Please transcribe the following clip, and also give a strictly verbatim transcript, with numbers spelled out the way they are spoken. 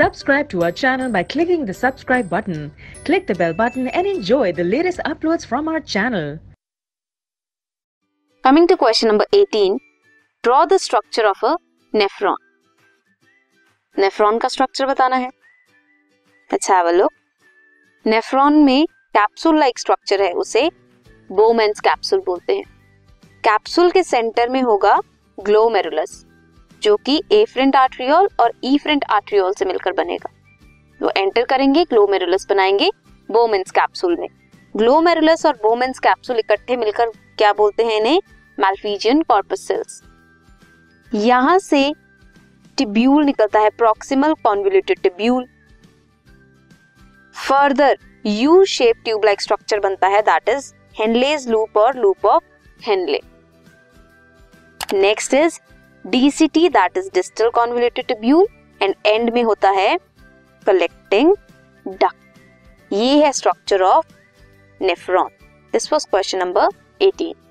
Subscribe to our channel by clicking the subscribe button. Click the bell button and enjoy the latest uploads from our channel. Coming to question number eighteen, draw the structure of a nephron. Nephron का structure बताना है. Let's have a look. Nephron में capsule like structure है, उसे बोमेंस capsule बोलते हैं. Capsule के centre में होगा ग्लोमेरुलस, जो कि एफरेंट आर्टरियोल और इफरेंट आर्टरियोल से मिलकर बनेगा. वो एंटर करेंगे, ग्लोमेरुलस बनाएंगे बोमेंस कैप्सूल में. ग्लोमेरुलस और बोमेंस कैप्सूल इकट्ठे मिलकर क्या बोलते हैं इन्हें? Malpighian corpuscles. यहां से टिब्यूल निकलता है, proximal convoluted tubule. Further U shape tube like structure बनता है, दैट इज हेनलेज लूप और loop of Henle. Next is DCT, that is distal convoluted tubule, and end में होता है कलेक्टिंग डक्ट. ये है structure of nephron. This was question number eighteen.